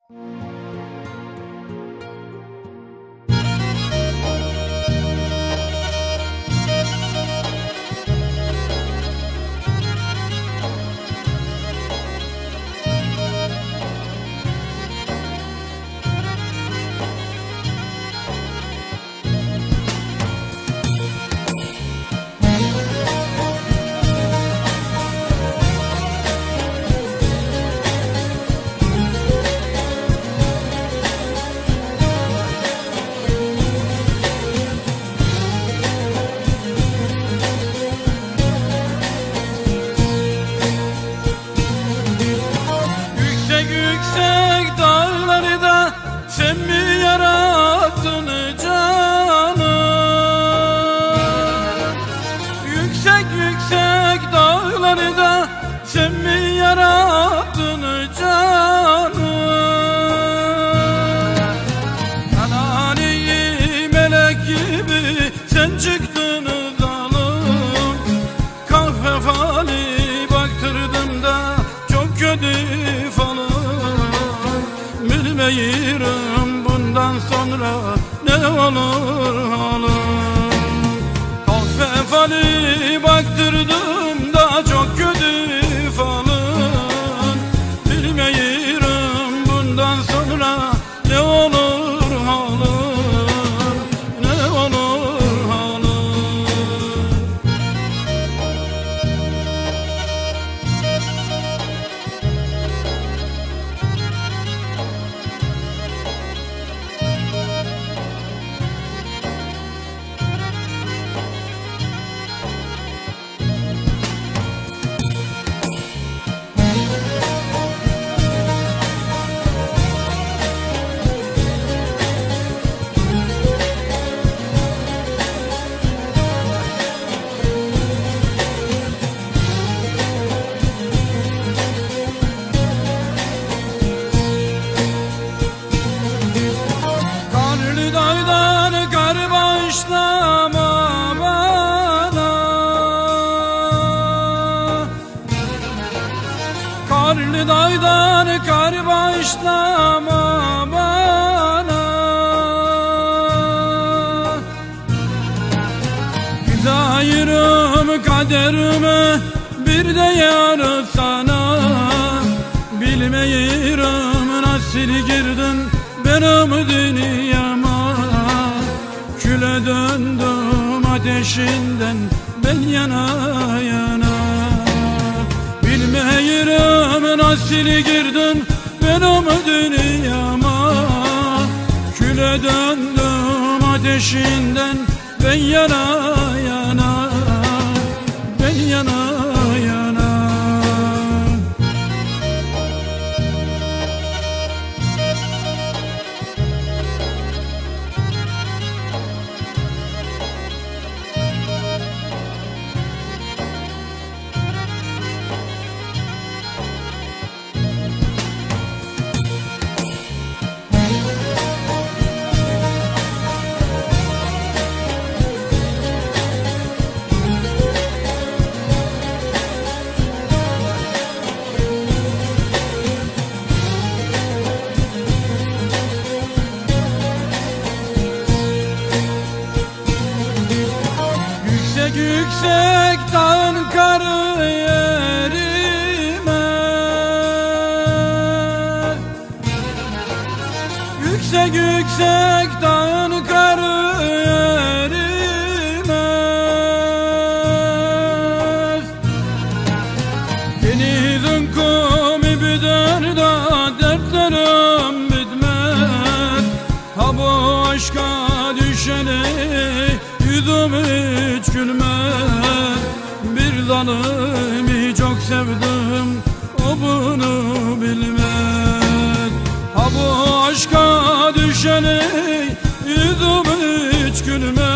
Yüksek dağları da sen mi yarattın canım? Yüksek dağları da sen mi yarattın canım? Kanani melek gibi sen çıktın dalım. Kahve fali baktırdım da çok kötü falım. Bilmeyirim bundan sonra ne olur halim. Kahve fali baktırdım da çok kötü falım. Bilmeyirim bundan sonra ne olur halim, ne olur halim. Karlı dağdan kar bağışlama bana. Karlı dağdan kar bağışlama bana. Güzayırım kaderime bir de yar sana. Bilmeyirim nasıl girdin benim dünyama. Küle döndüm ateşinden ben yana yana. Bilmeyirim nasıl girdin benim dünyama. Küle döndüm ateşinden ben yana yana. Ben yana yana. Yüksek dağın karı erimez. Yüksek dağın karı erimez. Denizin kumu biter da dertlerim bitmez. Ha bu aşka düşeni yüzüm hiç gülmez. Bir zalimi çok sevdim, o bunu bilmez. Ha bu aşka düşeni yüzüm hiç gülmez.